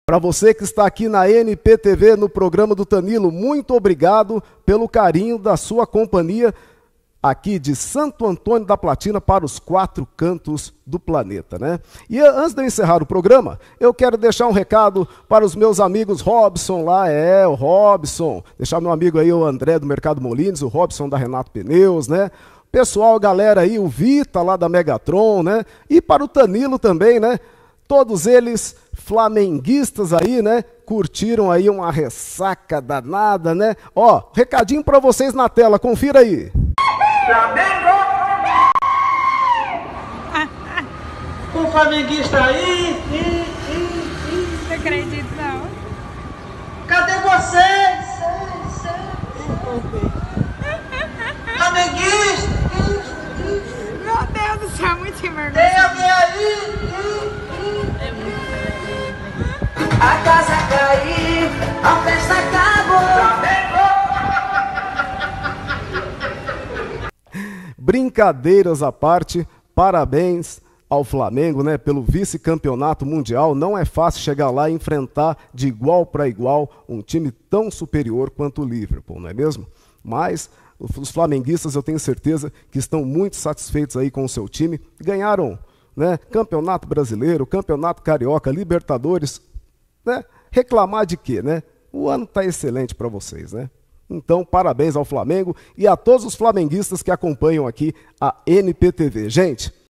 Para você que está aqui na NPTV, no programa do Tanilo, muito obrigado pelo carinho da sua companhia aqui de Santo Antônio da Platina para os 4 cantos do planeta, né? E antes de eu encerrar o programa, eu quero deixar um recado para os meus amigos Robson lá, o Robson, deixar meu amigo aí o André do Mercado Molines, o Robson da Renato Pneus, né? Pessoal, galera aí, o Vita lá da Megatron, né? E para o Tanilo também, né? Todos eles flamenguistas aí, né? Curtiram aí uma ressaca danada, né? Ó, recadinho para vocês na tela, confira aí. Flamengo! O flamenguista aí! Não acredito, não. Cadê vocês? Flamenguista! Meu Deus do céu, muito vergonha. Tem alguém aí? A casa caiu, a festa acabou! Brincadeiras à parte, parabéns ao Flamengo, né, pelo vice-campeonato mundial. Não é fácil chegar lá e enfrentar de igual para igual um time tão superior quanto o Liverpool, não é mesmo? Mas os flamenguistas, eu tenho certeza que estão muito satisfeitos aí com o seu time. Ganharam, né, Campeonato Brasileiro, Campeonato Carioca, Libertadores, né? Reclamar de quê, né? O ano está excelente para vocês, né? Então, parabéns ao Flamengo e a todos os flamenguistas que acompanham aqui a NPTV. Gente,